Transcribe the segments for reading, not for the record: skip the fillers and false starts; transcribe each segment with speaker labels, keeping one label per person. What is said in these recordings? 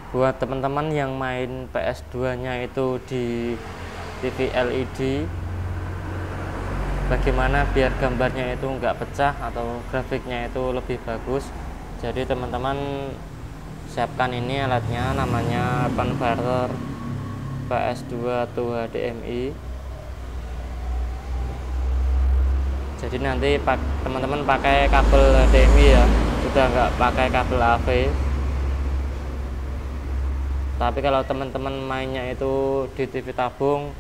Speaker 1: Buat teman-teman yang main PS2 nya itu di TV LED, bagaimana biar gambarnya itu nggak pecah atau grafiknya itu lebih bagus. Jadi teman-teman siapkan ini alatnya, namanya converter PS2 to HDMI. Jadi nanti teman-teman pakai kabel HDMI ya, sudah nggak pakai kabel AV. Tapi kalau teman-teman mainnya itu di TV tabung,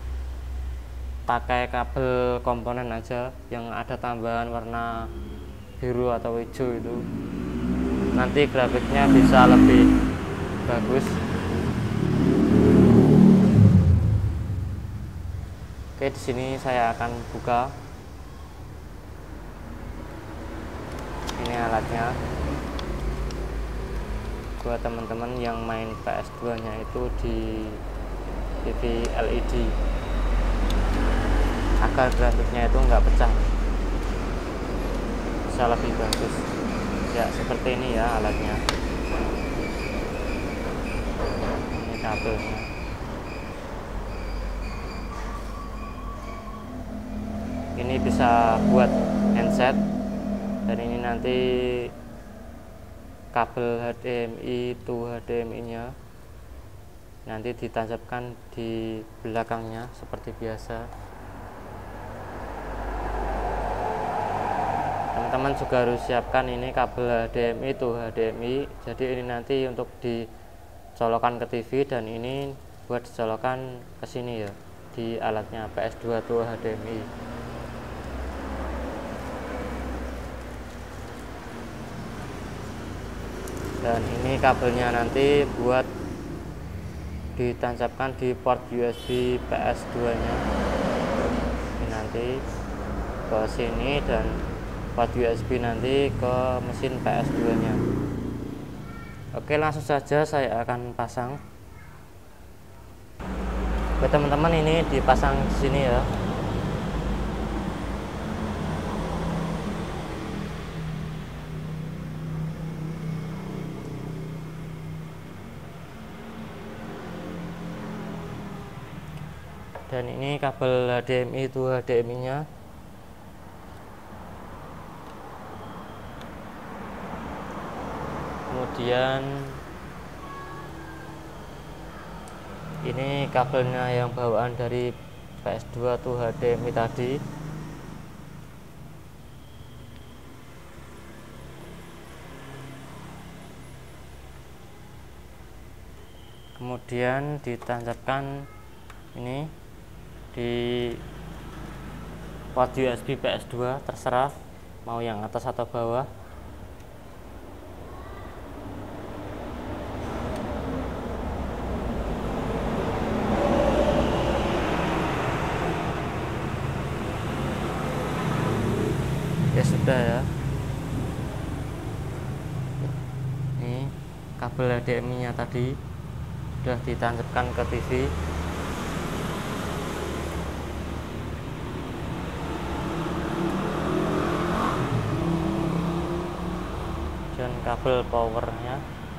Speaker 1: pakai kabel komponen aja yang ada tambahan warna biru atau hijau itu, nanti grafiknya bisa lebih bagus. Oke, di sini saya akan buka. Ini alatnya. Buat teman-teman yang main PS2 nya itu di TV LED, agar grafiknya itu nggak pecah, bisa lebih bagus ya. Seperti ini ya alatnya, ini kabelnya. Ini bisa buat handset, dan ini nanti kabel HDMI to HDMI nya nanti ditancapkan di belakangnya seperti biasa. Teman-teman juga harus siapkan ini kabel HDMI to HDMI. Jadi ini nanti untuk dicolokkan ke TV, dan ini buat dicolokkan ke sini ya, di alatnya PS2 to HDMI. Dan ini kabelnya nanti buat ditancapkan di port USB PS2 nya. Ini nanti ke sini, dan port USB nanti ke mesin PS2 nya. Oke, langsung saja saya akan pasang. Buat teman-teman, ini dipasang di sini ya. Dan ini kabel HDMI itu HDMI nya. Kemudian ini kabelnya yang bawaan dari PS2 to HDMI tadi. Kemudian ditancapkan ini di port USB PS2, terserah mau yang atas atau bawah. Ya sudah ya. Ini kabel HDMI nya tadi sudah ditancapkan ke TV. Dan kabel powernya.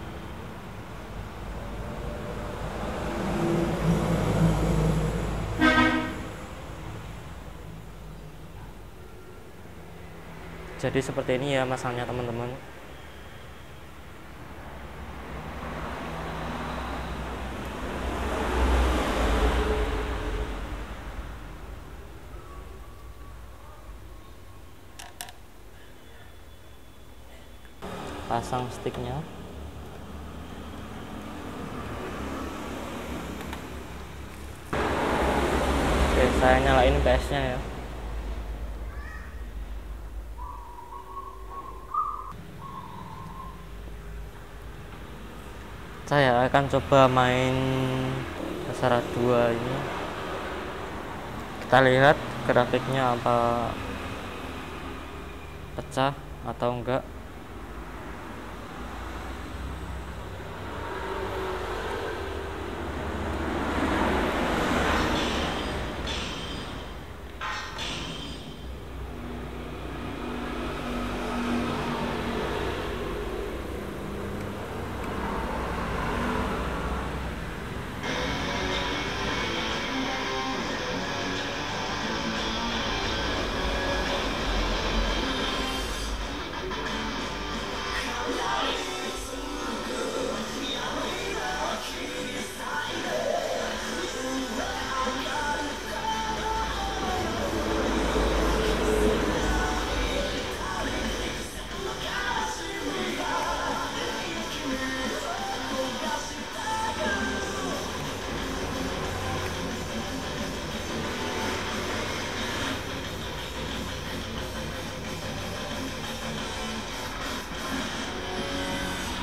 Speaker 1: Jadi seperti ini ya masangnya teman-teman. Pasang sticknya. Oke, saya nyalain PS nya ya. Saya akan coba main Dasara 2 ini. Kita lihat grafiknya apa pecah atau enggak.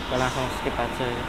Speaker 1: Kita langsung skip aja ya.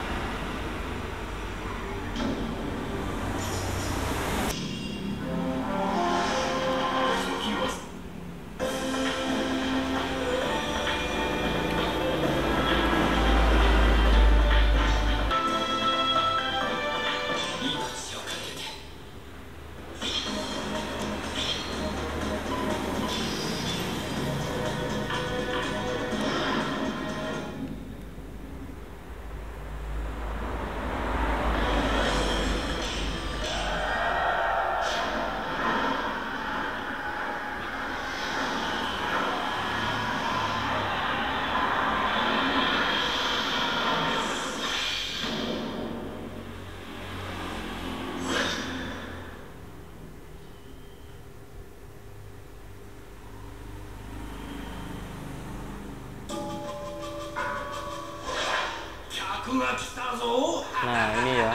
Speaker 1: Nah ini ya.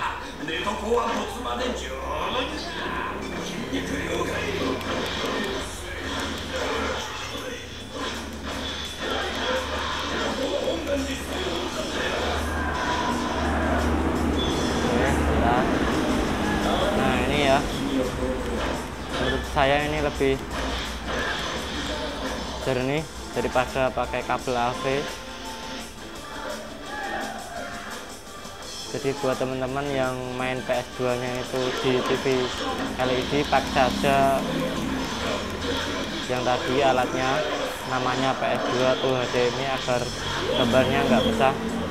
Speaker 1: Nah ini ya, menurut saya ini lebih jernih daripada pakai kabel AV. Jadi buat teman-teman yang main PS2 nya itu di TV LED, pakai saja yang tadi alatnya namanya PS2 Full HDMI agar gambarnya nggak pecah.